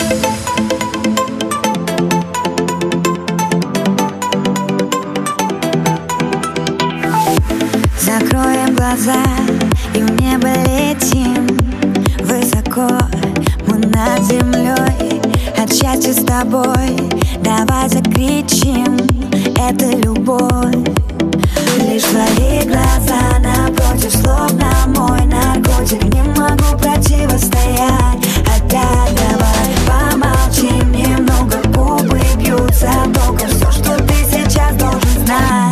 Закроем глаза и в небо летим высоко, мы над землей от счастья с тобой. Давай закричим, это любовь. Лишь твои глаза напротив, словно мой наркотик. Не могу противостоять. Опять давай помолчим немного, губы бьются током. Все, что ты сейчас должен знать.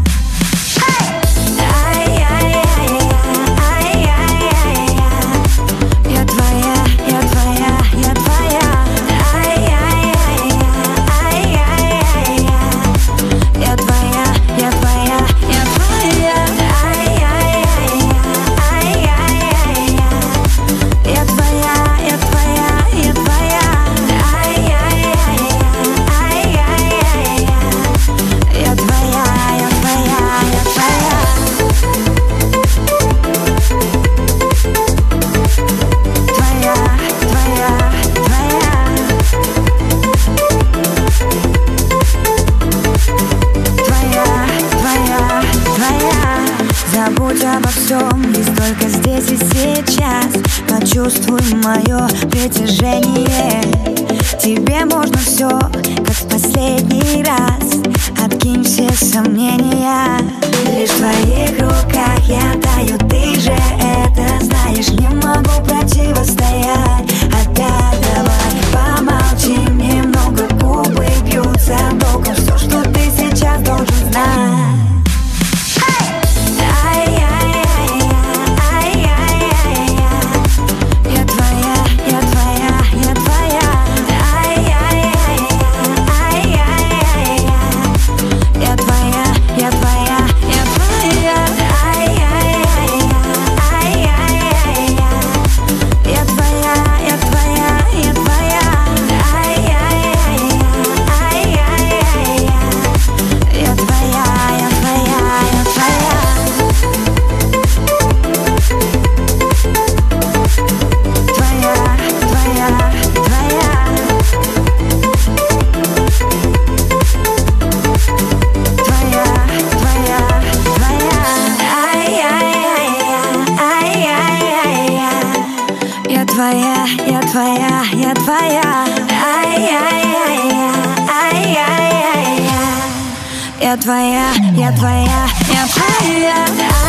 Забудь обо всем, лишь только здесь и сейчас. Почувствуй мое притяжение. Тебе можно все, как в последний раз. Откинь все сомнения. Лишь в твоих руках я таю, ты же это знаешь. Не могу противостоять. Опять давай помолчим немного, губы бьются током. Все, что ты сейчас должен знать. Я твоя, я твоя, ай-яй-яй-я, ай-яй-яй-я. Я твоя, я твоя, я твоя.